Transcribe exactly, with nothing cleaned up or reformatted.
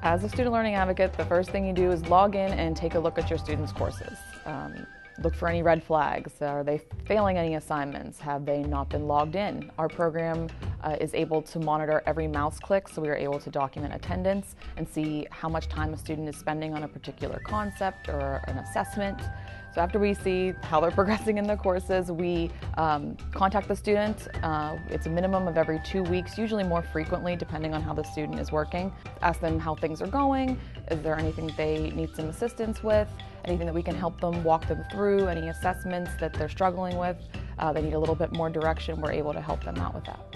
As a student learning advocate, the first thing you do is log in and take a look at your students' courses. Um, look for any red flags. Are they failing any assignments? Have they not been logged in? Our program uh, is able to monitor every mouse click, so we are able to document attendance and see how much time a student is spending on a particular concept or an assessment. So after we see how they're progressing in the courses, we um, contact the student. Uh, it's a minimum of every two weeks, usually more frequently depending on how the student is working. Ask them how things are going, is there anything they need some assistance with, anything that we can help them, walk them through, any assessments that they're struggling with. Uh, they need a little bit more direction, we're able to help them out with that.